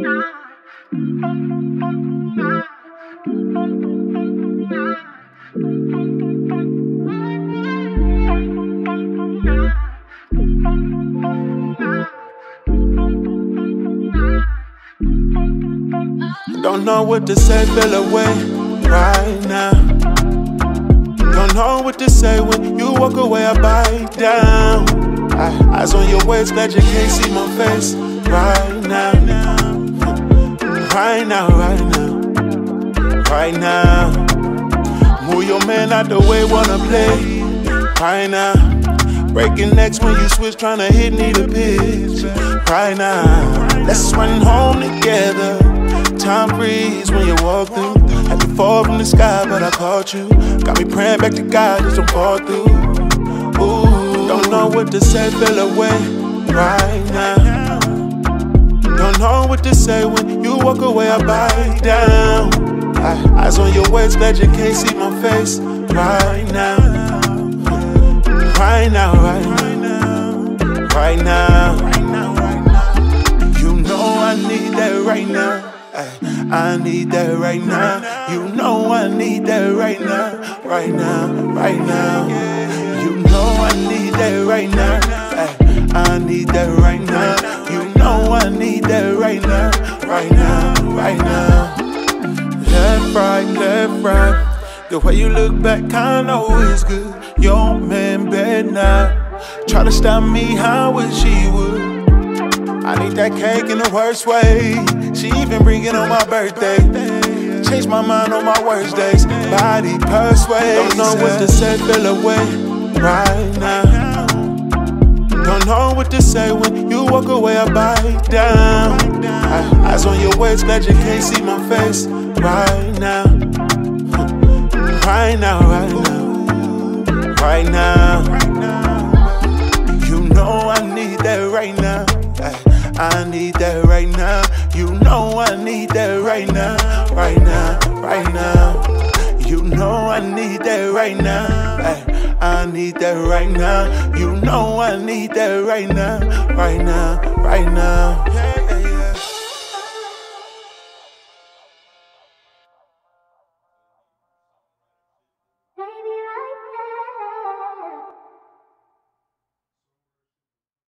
Don't know what to say, feel away right now. Don't know what to say when you walk away, I bite down. Eyes on your waist, glad you can't see my face right now. Right now, right now, right now. Move your man out the way, wanna play right now. Breaking necks when you switch, tryna hit, need a pitch right now. Let's run home together. Time freeze when you walk through. Had to fall from the sky, but I caught you. Got me praying back to God, just don't fall through. Ooh, don't know what to say, feel away right now. Don't know what to say when you walk away, I bite down. Eyes on your waist, glad you can't see my face right now. Right now, right now, right now. You know I need that right now. I need that right now. You know I need that right now. Right now, right now. You know I need that right now. I need that right now. You know I need that right now. Right now, right now. Left, right. The way you look back, I know it's good. Your man better not try to stop me, how would she would. I need that cake in the worst way. She even bring it on my birthday. Change my mind on my worst days. Body persuade. Don't know what to say, feel away right now. Don't know what to say when you walk away, I bite down. Eyes on your waist, glad you can't see my face right now. Right now, right now, right now. You know I need that right now. I need that right now. You know I need that right now. Right now, right now. You know I need that right now. I need that right now. You know I need that right now. Right now, right now.